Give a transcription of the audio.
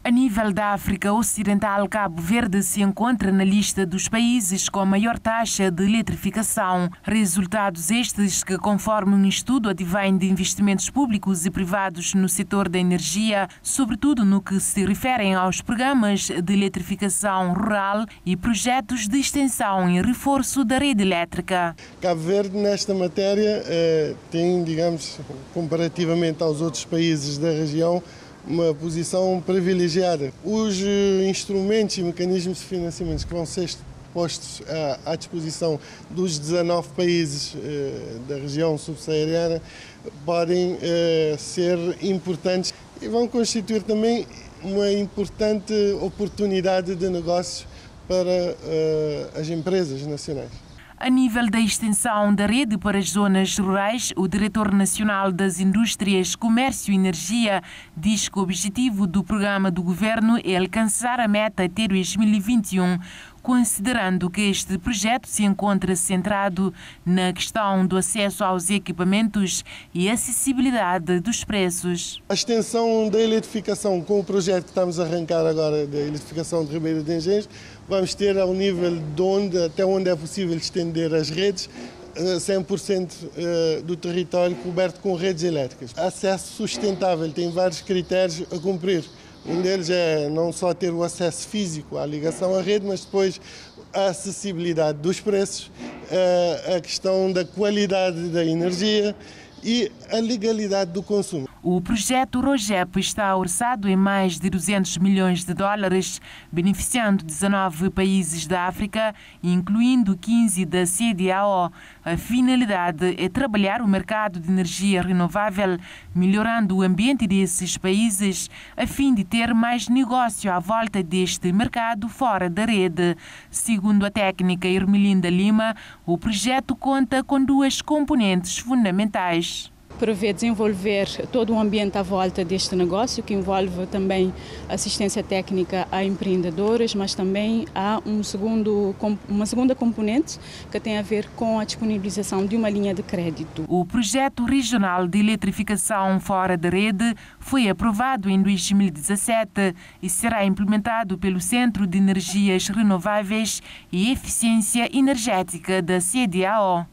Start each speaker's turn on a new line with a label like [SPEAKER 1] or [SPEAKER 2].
[SPEAKER 1] A nível da África Ocidental, Cabo Verde se encontra na lista dos países com a maior taxa de eletrificação. Resultados estes que, conforme um estudo, advêm de investimentos públicos e privados no setor da energia, sobretudo no que se referem aos programas de eletrificação rural e projetos de extensão e reforço da rede elétrica.
[SPEAKER 2] Cabo Verde, nesta matéria, tem, digamos, comparativamente aos outros países da região, uma posição privilegiada. Os instrumentos e mecanismos de financiamento que vão ser postos à disposição dos 19 países da região subsaariana podem ser importantes e vão constituir também uma importante oportunidade de negócios para as empresas nacionais.
[SPEAKER 1] A nível da extensão da rede para as zonas rurais, o Diretor Nacional das Indústrias, Comércio e Energia diz que o objetivo do programa do governo é alcançar a meta até 2021, considerando que este projeto se encontra centrado na questão do acesso aos equipamentos e acessibilidade dos preços.
[SPEAKER 2] A extensão da eletrificação com o projeto que estamos a arrancar agora, da eletrificação de Ribeira de Engenhos, vamos ter ao nível até onde é possível estender as redes, 100% do território coberto com redes elétricas. Acesso sustentável tem vários critérios a cumprir. Um deles é não só ter o acesso físico à ligação à rede, mas depois a acessibilidade dos preços, a questão da qualidade da energia e a legalidade do consumo.
[SPEAKER 1] O projeto ROGEP está orçado em mais de 200 milhões de dólares, beneficiando 19 países da África, incluindo 15 da CEDEAO. A finalidade é trabalhar o mercado de energia renovável, melhorando o ambiente desses países, a fim de ter mais negócio à volta deste mercado fora da rede. Segundo a técnica Ermelinda Lima, o projeto conta com duas componentes fundamentais.
[SPEAKER 3] Prevê desenvolver todo o ambiente à volta deste negócio, que envolve também assistência técnica a empreendedores, mas também há uma segunda componente que tem a ver com a disponibilização de uma linha de crédito.
[SPEAKER 1] O projeto regional de eletrificação fora da rede foi aprovado em 2017 e será implementado pelo Centro de Energias Renováveis e Eficiência Energética da CEDEAO.